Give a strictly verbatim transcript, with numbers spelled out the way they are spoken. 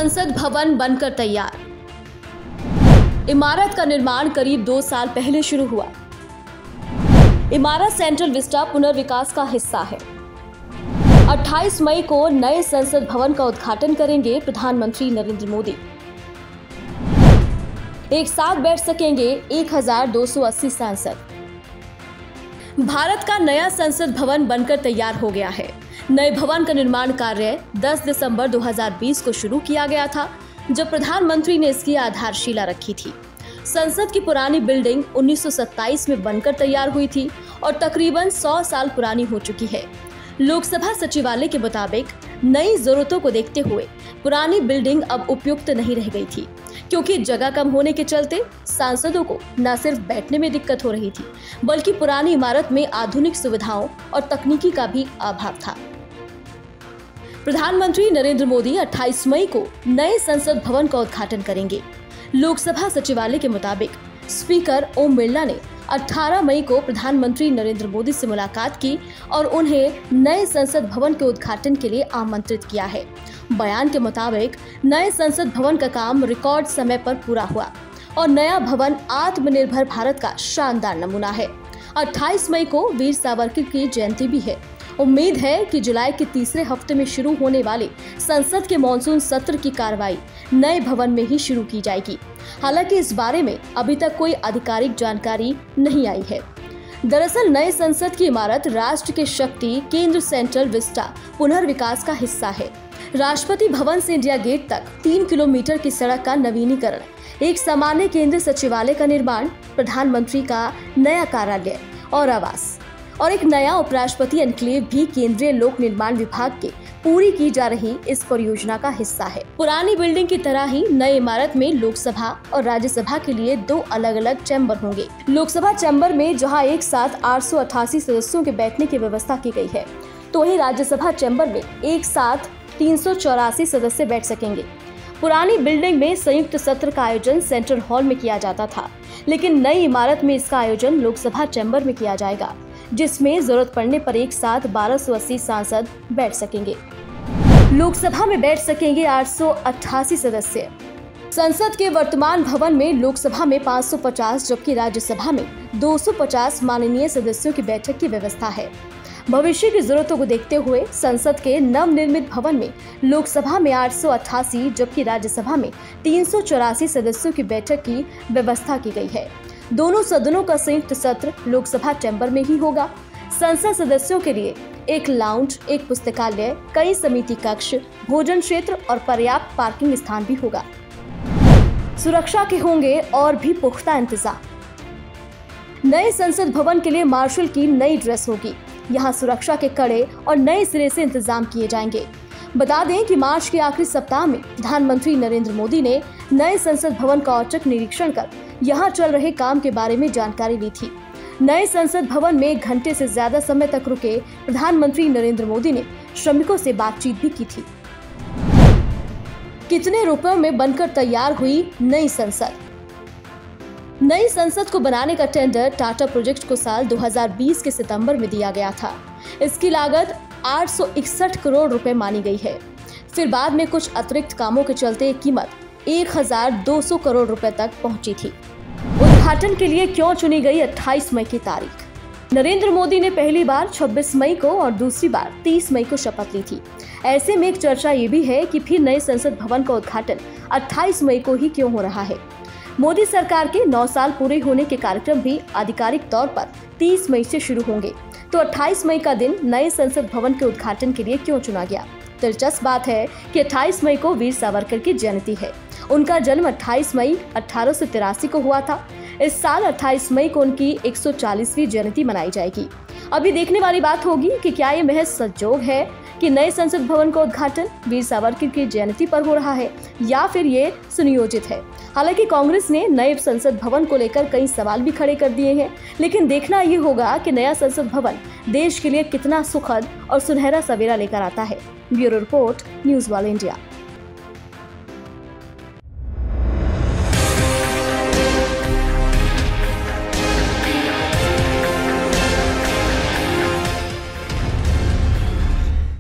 संसद भवन बनकर तैयार। इमारत का निर्माण करीब दो साल पहले शुरू हुआ। इमारत सेंट्रल विस्टा पुनर्विकास का हिस्सा है। अट्ठाईस मई को नए संसद भवन का उद्घाटन करेंगे प्रधानमंत्री नरेंद्र मोदी। एक साथ बैठ सकेंगे एक हजार दो सौ अस्सी सांसद। भारत का नया संसद भवन बनकर तैयार हो गया है। नए भवन का निर्माण कार्य दस दिसंबर दो हज़ार बीस को शुरू किया गया था, जब प्रधानमंत्री ने इसकी आधारशिला रखी थी। संसद की पुरानी बिल्डिंग उन्नीस सौ सत्ताईस में बनकर तैयार हुई थी और तकरीबन सौ साल पुरानी हो चुकी है। लोकसभा सचिवालय के मुताबिक नई जरूरतों को देखते हुए पुरानी बिल्डिंग अब उपयुक्त नहीं रह गई थी, क्योंकि जगह कम होने के चलते सांसदों को न सिर्फ बैठने में दिक्कत हो रही थी, बल्कि पुरानी इमारत में आधुनिक सुविधाओं और तकनीकी का भी अभाव था। प्रधानमंत्री नरेंद्र मोदी अट्ठाईस मई को नए संसद भवन का उद्घाटन करेंगे। लोकसभा सचिवालय के मुताबिक स्पीकर ओम बिरला ने अठारह मई को प्रधानमंत्री नरेंद्र मोदी से मुलाकात की और उन्हें नए संसद भवन के उद्घाटन के लिए आमंत्रित किया है। बयान के मुताबिक नए संसद भवन का काम रिकॉर्ड समय पर पूरा हुआ और नया भवन आत्मनिर्भर भारत का शानदार नमूना है। अट्ठाईस मई को वीर सावरकर की जयंती भी है। उम्मीद है कि जुलाई के तीसरे हफ्ते में शुरू होने वाले संसद के मॉनसून सत्र की कार्रवाई नए भवन में ही शुरू की जाएगी। हालांकि इस बारे में अभी तक कोई आधिकारिक जानकारी नहीं आई है। दरअसल नए संसद की इमारत राष्ट्र के शक्ति केंद्र सेंट्रल विस्टा पुनर्विकास का हिस्सा है। राष्ट्रपति भवन से इंडिया गेट तक तीन किलोमीटर की सड़क का नवीनीकरण, एक सामान्य केंद्रीय सचिवालय का निर्माण, प्रधानमंत्री का नया कार्यालय और आवास और एक नया उपराष्ट्रपति एनक्लेव भी केंद्रीय लोक निर्माण विभाग के पूरी की जा रही इस परियोजना का हिस्सा है। पुरानी बिल्डिंग की तरह ही नई इमारत में लोकसभा और राज्यसभा के लिए दो अलग अलग चैम्बर होंगे। लोकसभा चैम्बर में जहां एक साथ आठ सौ अट्ठासी सदस्यों के बैठने की व्यवस्था की गई है, तो वहीं राज्यसभा चैम्बर में एक साथ तीन सौ चौरासी सदस्य बैठ सकेंगे। पुरानी बिल्डिंग में संयुक्त सत्र का आयोजन सेंट्रल हॉल में किया जाता था, लेकिन नई इमारत में इसका आयोजन लोकसभा चैम्बर में किया जाएगा, जिसमें जरूरत पड़ने पर एक साथ बारह सौ अस्सी सांसद बैठ सकेंगे। लोकसभा में बैठ सकेंगे आठ सौ अट्ठासी सदस्य। संसद के वर्तमान भवन में लोकसभा में पाँच सौ पचास जबकि राज्यसभा में दो सौ पचास माननीय सदस्यों की बैठक की व्यवस्था है। भविष्य की जरूरतों को देखते हुए संसद के नवनिर्मित भवन में लोकसभा में आठ सौ अट्ठासी जबकि राज्यसभा में तीन सौ चौरासी सदस्यों की बैठक की व्यवस्था की गई है। दोनों सदनों का संयुक्त सत्र लोकसभा चैम्बर में ही होगा। संसद सदस्यों के लिए एक लाउंज, एक पुस्तकालय, कई समिति कक्ष, भोजन क्षेत्र और पर्याप्त पार्किंग स्थान भी होगा। सुरक्षा के होंगे और भी पुख्ता इंतजाम। नए संसद भवन के लिए मार्शल की नई ड्रेस होगी। यहाँ सुरक्षा के कड़े और नए सिरे से इंतजाम किए जाएंगे। बता दें कि मार्च के आखिरी सप्ताह में प्रधानमंत्री नरेंद्र मोदी ने नए संसद भवन का औचक निरीक्षण कर यहाँ चल रहे काम के बारे में जानकारी ली थी। नए संसद भवन में एक घंटे से ज्यादा समय तक रुके प्रधानमंत्री नरेंद्र मोदी ने श्रमिकों से बातचीत भी की थी। कितने रुपयों में बनकर तैयार हुई नई संसद? नई संसद को बनाने का टेंडर टाटा प्रोजेक्ट को साल दो हज़ार बीस के सितंबर में दिया गया था। इसकी लागत आठ सौ इकसठ करोड़ रुपए मानी गई है। फिर बाद में कुछ अतिरिक्त कामों के चलते कीमत एक हजार दो सौ करोड़ रुपए तक पहुंची थी। उद्घाटन के लिए क्यों चुनी गई अट्ठाईस मई की तारीख? नरेंद्र मोदी ने पहली बार छब्बीस मई को और दूसरी बार तीस मई को शपथ ली थी। ऐसे में एक चर्चा ये भी है कि फिर नए संसद भवन का उद्घाटन अट्ठाईस मई को ही क्यों हो रहा है। मोदी सरकार के नौ साल पूरे होने के कार्यक्रम भी आधिकारिक तौर पर तीस मई से शुरू होंगे, तो अट्ठाईस मई का दिन नए संसद भवन के उद्घाटन के लिए क्यों चुना गया? दिलचस्प बात है कि अट्ठाईस मई को वीर सावरकर की जयंती है। उनका जन्म अट्ठाईस मई अठारह सौ तिरासी को हुआ था। इस साल अट्ठाईस मई को उनकी एक सौ चालीसवीं जयंती मनाई जाएगी। अभी देखने वाली बात होगी कि क्या ये महज संजोग है कि नए संसद भवन का उद्घाटन वीर सावरकर की जयंती पर हो रहा है, या फिर ये सुनियोजित है। हालांकि कांग्रेस ने नए संसद भवन को लेकर कई सवाल भी खड़े कर दिए हैं, लेकिन देखना ये होगा कि नया संसद भवन देश के लिए कितना सुखद और सुनहरा सवेरा लेकर आता है। ब्यूरो रिपोर्ट, न्यूज़ वाल इंडिया।